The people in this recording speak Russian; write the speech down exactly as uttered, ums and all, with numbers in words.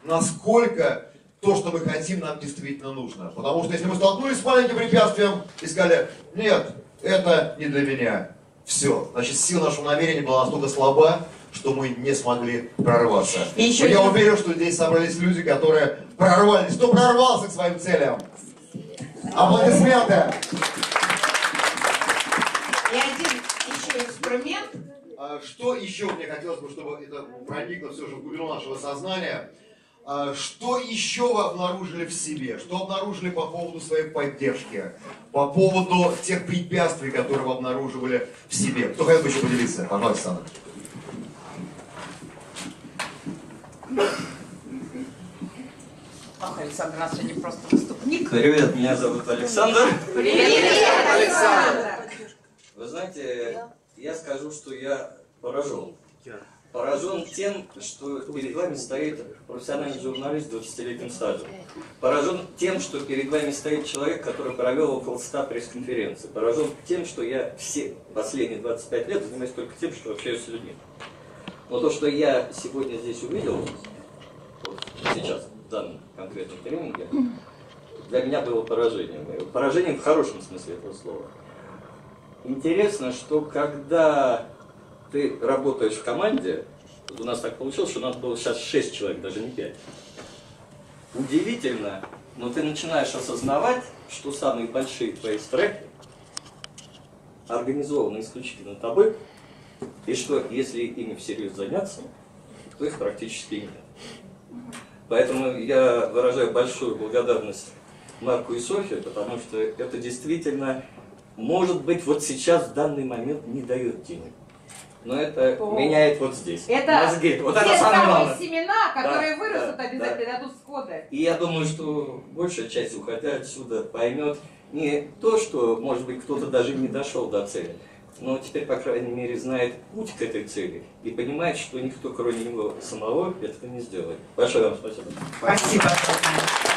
насколько то, что мы хотим, нам действительно нужно. Потому что если мы столкнулись с маленьким препятствием и сказали, нет, это не для меня, все, значит, сила нашего намерения была настолько слаба, что мы не смогли прорваться. И еще я уверен, что здесь собрались люди, которые прорвались. Кто прорвался к своим целям? Аплодисменты! И один еще инструмент. Что еще мне хотелось бы, чтобы это проникло все же в глубину нашего сознания? Что еще вы обнаружили в себе? Что обнаружили по поводу своей поддержки? По поводу тех препятствий, которые вы обнаруживали в себе? Кто хотел бы еще поделиться? Пожалуйста, Александр. Ах, Александр, у нас сегодня просто выступник. Привет, меня зовут Александр. Привет, Александр! Вы знаете, я скажу, что я поражен. Поражен тем, что перед вами стоит профессиональный журналист с двадцатилетним стажем. Поражен тем, что перед вами стоит человек, который провел около ста пресс-конференций. Поражен тем, что я все последние двадцать пять лет занимаюсь только тем, что общаюсь с людьми. Но то, что я сегодня здесь увидел, вот сейчас, в данном конкретном тренинге, для меня было поражением. Поражением в хорошем смысле этого слова. Интересно, что когда ты работаешь в команде, вот у нас так получилось, что у нас было сейчас шесть человек, даже не пять. Удивительно, но ты начинаешь осознавать, что самые большие твои страхи организованы исключительно тобой, и что если ими всерьез заняться, то их практически нет. Поэтому я выражаю большую благодарность Марку и Софье, потому что это действительно, может быть, вот сейчас в данный момент не дает денег. Но это О. меняет вот здесь. Это мозги. Вот те это самые главное. семена, которые да, вырастут, да, обязательно да. дадут всходы. И я думаю, что большая часть, уходя отсюда, поймет не то, что, может быть, кто-то даже не дошел до цели, но теперь, по крайней мере, знает путь к этой цели и понимает, что никто, кроме него самого, этого не сделает. Большое вам спасибо. Спасибо.